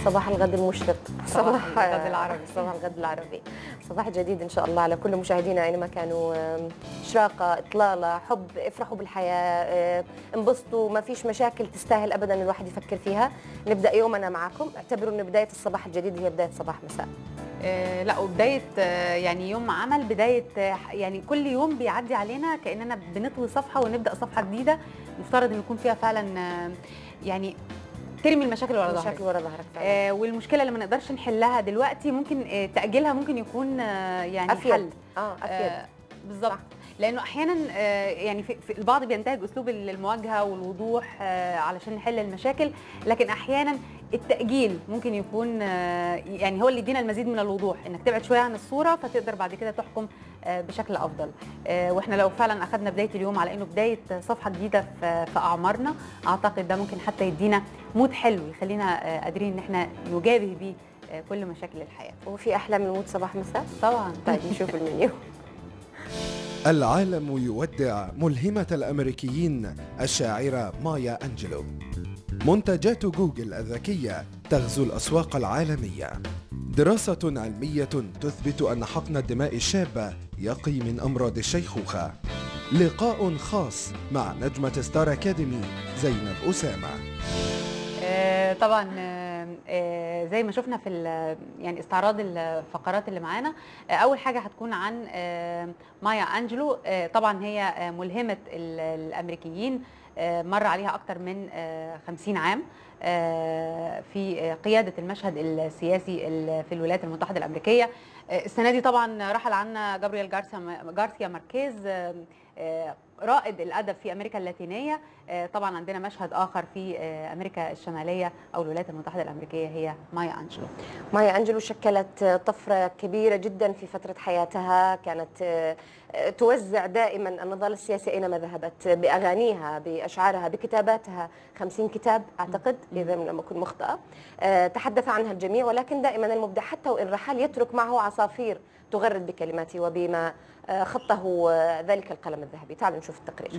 صباح الغد المشرق، صباح الغد العربي. صباح الغد العربي، صباح جديد ان شاء الله على كل مشاهدينا اينما كانوا. اشراقه، اطلاله، حب، افرحوا بالحياه، انبسطوا، ما فيش مشاكل تستاهل ابدا الواحد يفكر فيها. نبدا يومنا معكم، اعتبروا ان بدايه الصباح الجديد هي بدايه صباح مساء. لا، وبداية يعني يوم عمل، بداية يعني كل يوم بيعدي علينا كأننا بنطوي صفحة ونبدأ صفحة جديدة، مفترض ان يكون فيها فعلا يعني ترمي المشاكل ورا ظهرك. المشاكل ورا ظهرك والمشكلة اللي ما نقدرش نحلها دلوقتي ممكن تأجيلها ممكن يكون يعني أفيد. حل. أفيد. بالظبط. لانه احيانا يعني في البعض بينتهج اسلوب المواجهه والوضوح علشان نحل المشاكل، لكن احيانا التاجيل ممكن يكون يعني هو اللي يدينا المزيد من الوضوح، انك تبعد شويه عن الصوره فتقدر بعد كده تحكم بشكل افضل. واحنا لو فعلا اخذنا بدايه اليوم على انه بدايه صفحه جديده في اعمارنا، اعتقد ده ممكن حتى يدينا مود حلو يخلينا قادرين ان احنا نجابه بيه كل مشاكل الحياه. وفي احلى من مود صباح مساء طبعا. طيب نشوف المنيو. العالم يودع ملهمة الأمريكيين الشاعرة مايا أنجلو. منتجات جوجل الذكية تغزو الأسواق العالمية. دراسة علمية تثبت أن حقن الدماء الشابة يقي من أمراض الشيخوخة. لقاء خاص مع نجمة ستار أكاديمي زينب أسامة. طبعا زي ما شفنا في يعني استعراض الفقرات اللي معانا، اول حاجه هتكون عن مايا أنجلو. طبعا هي ملهمه الامريكيين، مر عليها اكثر من 50 عام في قياده المشهد السياسي في الولايات المتحده الامريكيه. السنه دي طبعا رحل عنا جابرييل غارسيا ماركيز، رائد الادب في امريكا اللاتينيه. طبعا عندنا مشهد اخر في امريكا الشماليه او الولايات المتحده الامريكيه، هي مايا أنجلو. مايا أنجلو شكلت طفره كبيره جدا في فتره حياتها، كانت توزع دائما النضال السياسي اينما ذهبت، باغانيها، باشعارها، بكتاباتها. 50 كتاب اعتقد اذا لم اكن مخطئه. تحدث عنها الجميع، ولكن دائما المبدع حتى وان رحل يترك معه عصافير تغرد بكلماته وبما خطه ذلك القلم الذهبي. تعالوا نشوف التقرير.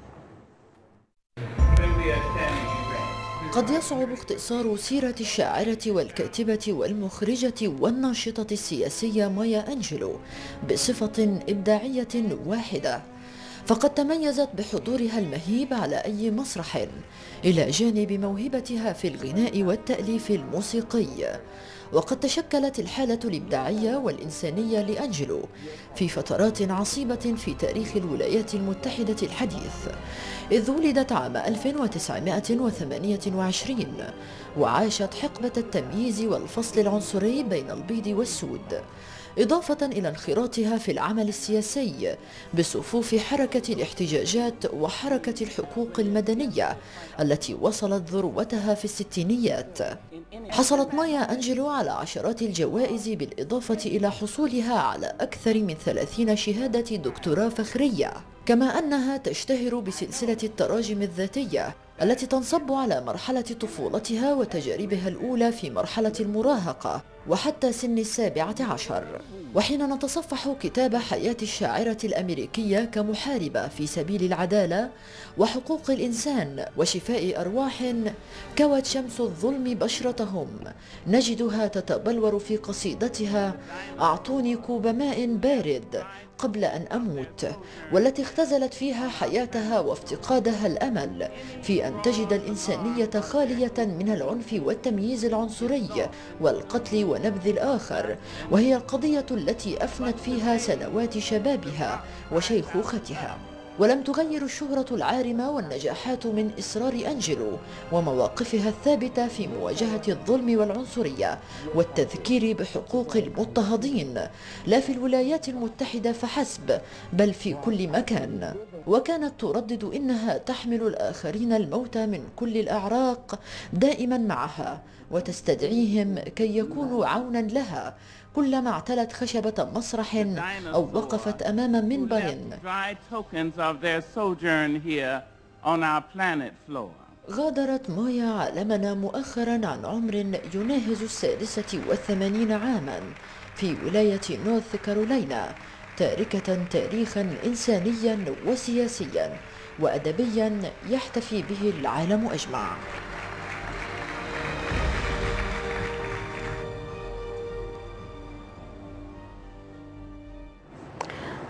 قد يصعب اختصار سيرة الشاعرة والكاتبة والمخرجة والناشطة السياسية مايا أنجلو بصفة إبداعية واحدة، فقد تميزت بحضورها المهيب على أي مسرح، إلى جانب موهبتها في الغناء والتأليف الموسيقي. وقد تشكلت الحالة الإبداعية والإنسانية لأنجلو في فترات عصيبة في تاريخ الولايات المتحدة الحديث، إذ ولدت عام 1928 وعاشت حقبة التمييز والفصل العنصري بين البيض والسود، إضافة إلى انخراطها في العمل السياسي بصفوف حركة الاحتجاجات وحركة الحقوق المدنية التي وصلت ذروتها في الستينيات. حصلت مايا أنجلو على عشرات الجوائز، بالإضافة إلى حصولها على أكثر من 30 شهادة دكتوراه فخرية، كما أنها تشتهر بسلسلة التراجم الذاتية التي تنصب على مرحلة طفولتها وتجاربها الأولى في مرحلة المراهقة وحتى سن 17. وحين نتصفح كتاب حياة الشاعرة الأمريكية كمحاربة في سبيل العدالة وحقوق الإنسان وشفاء أرواح كوت شمس الظلم بشرتهم، نجدها تتبلور في قصيدتها أعطوني كوب ماء بارد قبل أن أموت، والتي اختزلت فيها حياتها وافتقادها الأمل في أن تجد الإنسانية خالية من العنف والتمييز العنصري والقتل ونبذ الآخر، وهي القضية التي أفنت فيها سنوات شبابها وشيخوختها. ولم تغير الشهرة العارمة والنجاحات من إصرار أنجلو ومواقفها الثابتة في مواجهة الظلم والعنصرية والتذكير بحقوق المضطهدين، لا في الولايات المتحدة فحسب بل في كل مكان. وكانت تردد إنها تحمل الآخرين الموت من كل الأعراق دائما معها، وتستدعيهم كي يكونوا عونا لها كلما اعتلت خشبة مسرح أو وقفت أمام منبر. غادرت مايا عالمنا مؤخرا عن عمر يناهز 86 عاما في ولاية نورث كارولاينا، تاركة تاريخا إنسانيا وسياسيا وأدبيا يحتفي به العالم أجمع.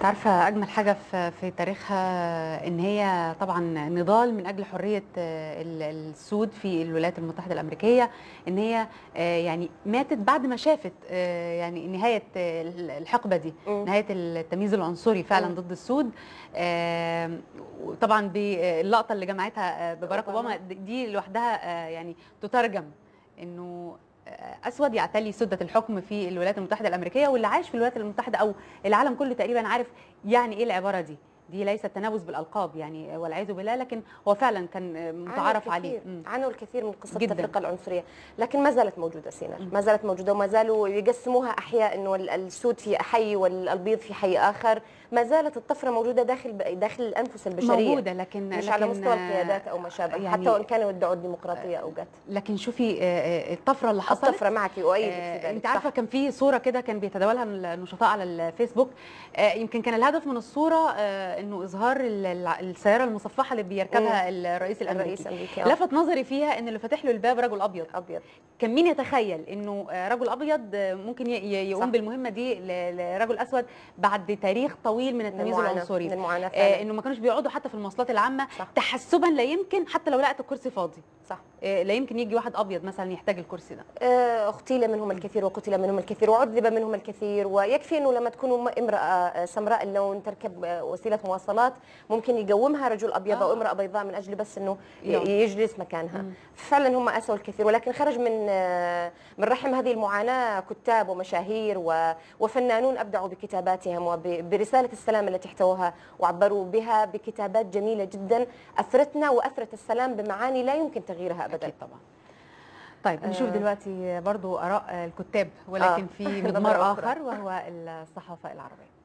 عارفة أجمل حاجة في تاريخها إن هي طبعا نضال من أجل حرية السود في الولايات المتحدة الأمريكية، إن هي يعني ماتت بعد ما شافت يعني نهاية الحقبة دي، نهاية التمييز العنصري فعلا ضد السود. وطبعا باللقطة اللي جمعتها بباراك أوباما دي لوحدها يعني تترجم إنه اسود يعتلي سده الحكم في الولايات المتحده الامريكيه، واللي عايش في الولايات المتحده او العالم كله تقريبا عارف يعني ايه العباره دي ليست تنابز بالالقاب يعني والعياذ بالله، لكن هو فعلا كان متعارف عليه. عانوا الكثير من قصه التفرقه العنصريه، لكن ما زالت موجوده سيناء، ما زالت موجوده وما زالوا يقسموها احياء، انه السود في حي والبيض في حي اخر. ما زالت الطفره موجوده داخل الانفس البشريه موجوده، لكن مش على مستوى القيادات او ما شابه، يعني حتى وان كانوا يدعوا الديمقراطيه اوقات. لكن شوفي الطفره اللي حصلت، الطفره معك وايدك في ذلك. انت عارفه كان في صوره كده كان بيتداولها النشطاء على الفيسبوك، يمكن كان الهدف من الصوره انه اظهار السياره المصفحه اللي بيركبها الرئيس الامريكي. لفت نظري فيها ان اللي فاتح له الباب رجل ابيض. كان مين يتخيل انه رجل ابيض ممكن يقوم بالمهمه دي لرجل اسود بعد تاريخ طويل من التمييز العنصري، انه ما كانوش بيقعدوا حتى في المواصلات العامه تحسبا، لا يمكن حتى لو لقت الكرسي فاضي صح لا يمكن يجي واحد ابيض مثلا يحتاج الكرسي ده. اغتيل منهم الكثير وقتل منهم الكثير وعذب منهم الكثير، ويكفي انه لما تكون امراه سمراء اللون تركب وسيله مواصلات ممكن يقومها رجل ابيض او امراه بيضاء من اجل بس انه يجلس مكانها. فعلا هم اسوا الكثير، ولكن خرج من رحم هذه المعاناه كتاب ومشاهير وفنانون ابدعوا بكتاباتهم وبرساله السلام التي احتووها وعبروا بها بكتابات جميله جدا اثرتنا واثرت السلام بمعاني لا يمكن تغييرها ابدا. طبعا. طيب نشوف دلوقتي برضو اراء الكتاب، ولكن في مضمار اخر وهو الصحافه العربيه.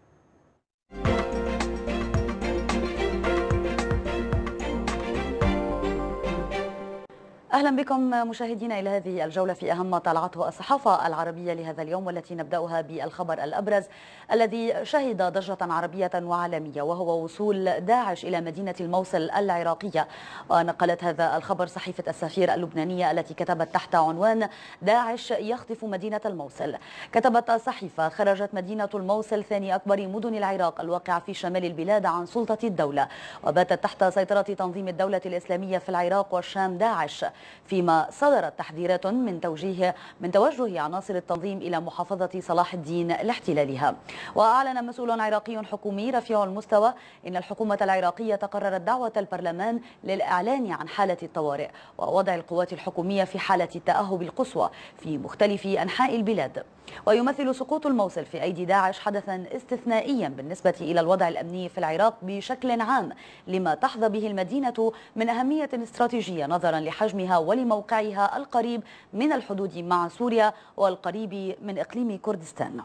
أهلا بكم مشاهدينا إلى هذه الجولة في أهم ما طلعته الصحافة العربية لهذا اليوم، والتي نبدأها بالخبر الأبرز الذي شهد ضجة عربية وعالمية، وهو وصول داعش إلى مدينة الموصل العراقية. ونقلت هذا الخبر صحيفة السفير اللبنانية التي كتبت تحت عنوان داعش يخطف مدينة الموصل. كتبت الصحيفة: خرجت مدينة الموصل ثاني أكبر مدن العراق الواقعة في شمال البلاد عن سلطة الدولة، وباتت تحت سيطرة تنظيم الدولة الإسلامية في العراق والشام داعش، فيما صدرت تحذيرات من توجه عناصر التنظيم إلى محافظة صلاح الدين لاحتلالها. وأعلن مسؤول عراقي حكومي رفيع المستوى إن الحكومة العراقية قررت دعوة البرلمان للإعلان عن حالة الطوارئ ووضع القوات الحكومية في حالة التأهب القصوى في مختلف أنحاء البلاد. ويمثل سقوط الموصل في أيدي داعش حدثا استثنائيا بالنسبة إلى الوضع الأمني في العراق بشكل عام، لما تحظى به المدينة من أهمية استراتيجية نظرا لحجمها ولموقعها القريب من الحدود مع سوريا والقريب من إقليم كردستان.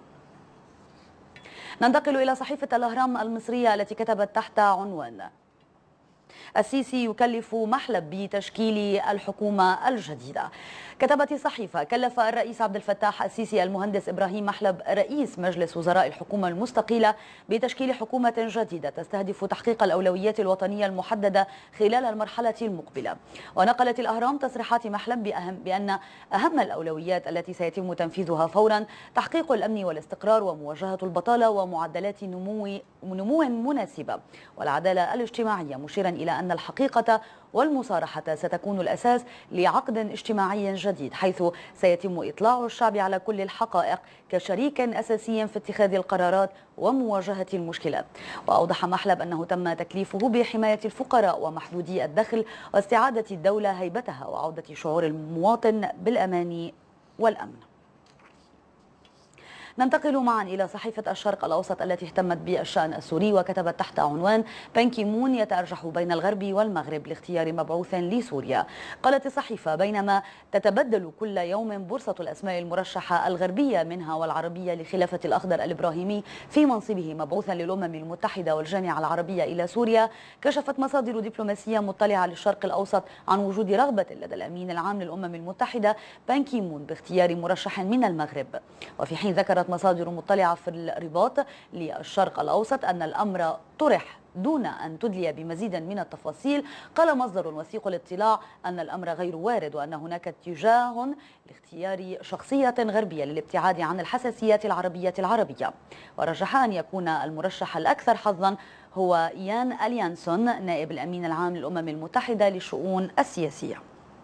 ننتقل إلى صحيفة الأهرام المصرية التي كتبت تحت عنوان: السيسي يكلف محلب بتشكيل الحكومة الجديدة. كتبت الصحيفة: كلف الرئيس عبد الفتاح السيسي المهندس إبراهيم محلب رئيس مجلس وزراء الحكومة المستقلة بتشكيل حكومة جديدة تستهدف تحقيق الأولويات الوطنية المحددة خلال المرحلة المقبلة. ونقلت الأهرام تصريحات محلب بأن أهم الأولويات التي سيتم تنفيذها فورا تحقيق الأمن والاستقرار ومواجهة البطالة ومعدلات نمو مناسبة والعدالة الاجتماعية، مشيرا إلى أن الحقيقة والمصارحة ستكون الأساس لعقد اجتماعي جديد، حيث سيتم إطلاع الشعب على كل الحقائق كشريك أساسي في اتخاذ القرارات ومواجهة المشكلات. وأوضح محلب أنه تم تكليفه بحماية الفقراء ومحدودي الدخل واستعادة الدولة هيبتها وعودة شعور المواطن بالأمان والأمن. ننتقل معا إلى صحيفة الشرق الأوسط التي اهتمت بالشأن السوري، وكتبت تحت عنوان: بان كي مون يتأرجح بين الغرب والمغرب لاختيار مبعوث لسوريا. قالت الصحيفة: بينما تتبدل كل يوم بورصة الأسماء المرشحة الغربية منها والعربية لخلافة الأخضر الإبراهيمي في منصبه مبعوثا للأمم المتحدة والجامعة العربية إلى سوريا، كشفت مصادر دبلوماسية مطلعة للشرق الأوسط عن وجود رغبة لدى الأمين العام للأمم المتحدة بان كي مون باختيار مرشح من المغرب. وفي حين ذكرت مصادر مطلعة في الرباط للشرق الأوسط أن الأمر طرح دون أن تدلي بمزيد من التفاصيل. قال مصدر وثيق الاطلاع أن الأمر غير وارد، وأن هناك اتجاه لاختيار شخصية غربية للابتعاد عن الحساسيات العربية. ورجح أن يكون المرشح الأكثر حظا هو يان أليانسون، نائب الأمين العام للأمم المتحدة للشؤون السياسية.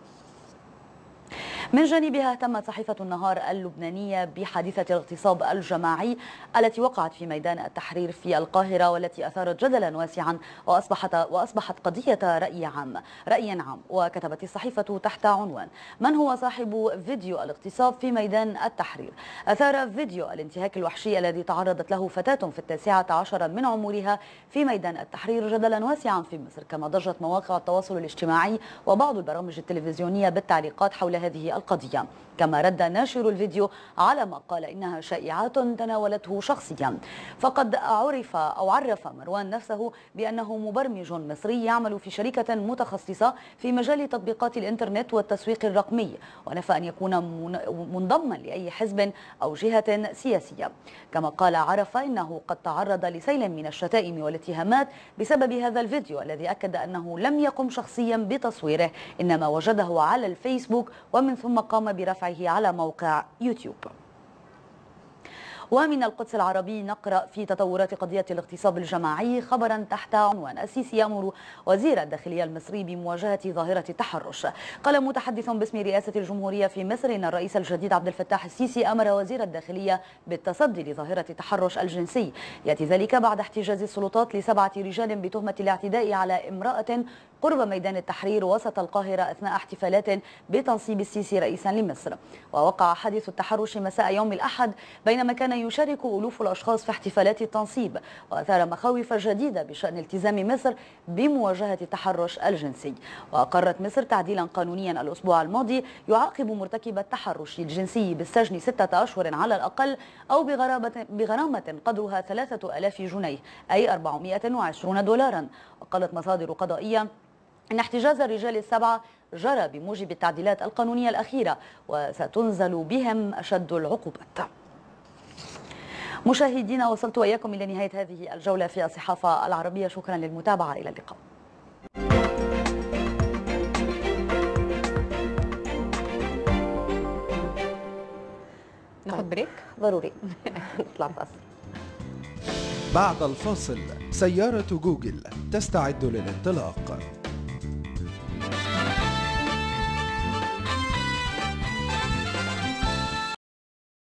من جانبها اهتمت صحيفة النهار اللبنانية بحادثة الاغتصاب الجماعي التي وقعت في ميدان التحرير في القاهرة، والتي أثارت جدلا واسعا وأصبحت قضية رأي عام. وكتبت الصحيفة تحت عنوان: من هو صاحب فيديو الاغتصاب في ميدان التحرير؟ أثار فيديو الانتهاك الوحشي الذي تعرضت له فتاة في 19 من عمرها في ميدان التحرير جدلا واسعا في مصر، كما ضجت مواقع التواصل الاجتماعي وبعض البرامج التلفزيونية بالتعليقات حول هذه القضية. كما رد ناشر الفيديو على ما قال إنها شائعات تناولته شخصيا. فقد عرف مروان نفسه بأنه مبرمج مصري يعمل في شركة متخصصة في مجال تطبيقات الإنترنت والتسويق الرقمي، ونفى أن يكون منضما لأي حزب أو جهة سياسية. كما قال عرف إنه قد تعرض لسيل من الشتائم والاتهامات بسبب هذا الفيديو، الذي أكد أنه لم يقم شخصيا بتصويره، إنما وجده على الفيسبوك ومن ثم قام برفعه على موقع يوتيوب. ومن القدس العربي نقرأ في تطورات قضية الاغتصاب الجماعي خبرا تحت عنوان: السيسي يأمر وزير الداخلية المصري بمواجهة ظاهرة التحرش. قال متحدث باسم رئاسة الجمهورية في مصر إن الرئيس الجديد عبد الفتاح السيسي أمر وزير الداخلية بالتصدي لظاهرة التحرش الجنسي. يأتي ذلك بعد احتجاز السلطات ل7 رجال بتهمة الاعتداء على امرأة قرب ميدان التحرير وسط القاهرة أثناء احتفالات بتنصيب السيسي رئيسا لمصر. ووقع حادث التحرش مساء يوم الأحد بينما كان يشارك ألوف الأشخاص في احتفالات التنصيب، وأثار مخاوف جديدة بشأن التزام مصر بمواجهة التحرش الجنسي. وأقرت مصر تعديلا قانونيا الأسبوع الماضي يعاقب مرتكب التحرش الجنسي بالسجن 6 أشهر على الأقل أو بغرامة قدرها 3000 جنيه أي 420 دولارا. وقالت مصادر قضائية إن احتجاز الرجال ال7 جرى بموجب التعديلات القانونية الأخيرة، وستنزل بهم أشد العقوبات. مشاهدينا، وصلت وإياكم إلى نهاية هذه الجولة في الصحافة العربية. شكرا للمتابعة، إلى اللقاء. ناخد بريك ضروري. نطلع فاصل. بعد الفاصل، سيارة جوجل تستعد للانطلاق.